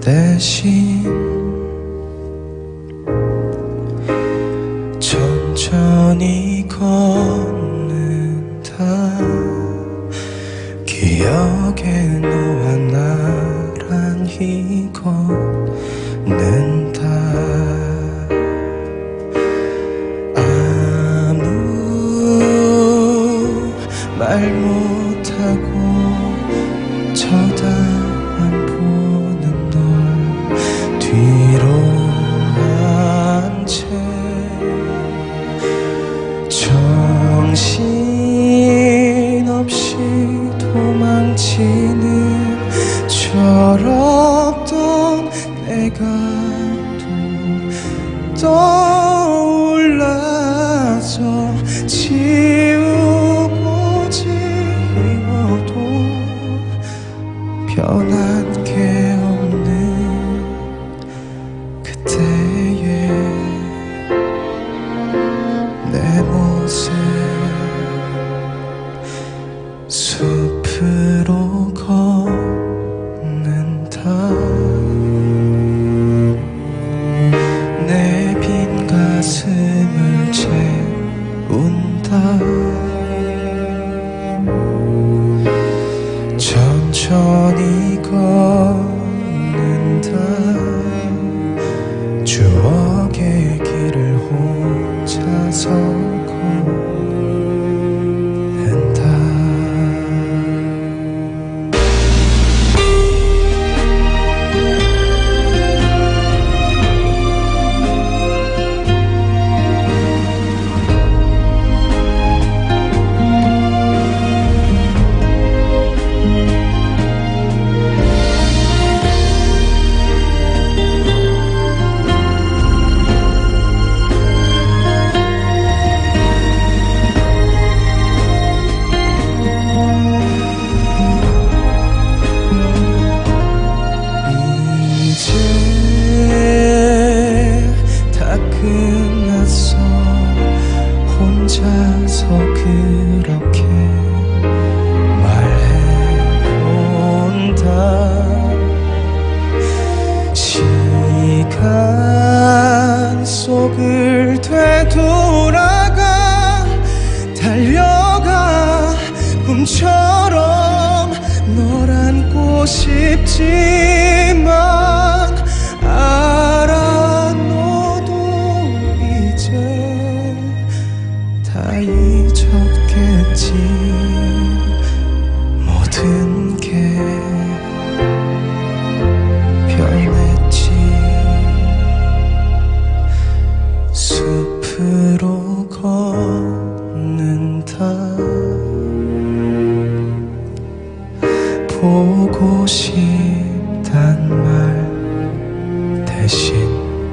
대신 천천히 걷는다. 기억에 너와 나란히 걷는다. 아무 말 못하고 쳐다만 보는 널 뒤로 한 채 정신없이 도망치는 철없던 내가 또 떠올라서 지우고 지워도 변한 게 없는 그때의 내 모습. 숲으로 걷는다. 내 빈 가슴을 채운다. 천천히 걷는다. 추억의 길을 혼자서 걷는다. 끝났어. 혼자서 그렇게 말해본다. 시간 속을 되돌아가 달려가 꿈처럼 널 안고 싶지만 알아 다 잊었겠지. 모든 게 변했지. 숲으로 걷는다. 보고 싶단 말 대신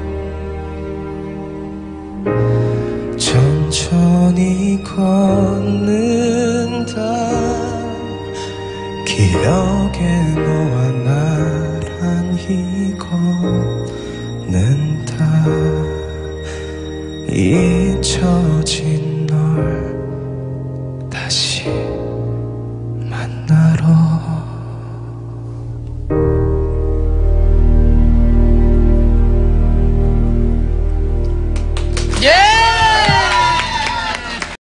천천히 걷는다. 기억에 너와 나란히 걷는다. 잊혀진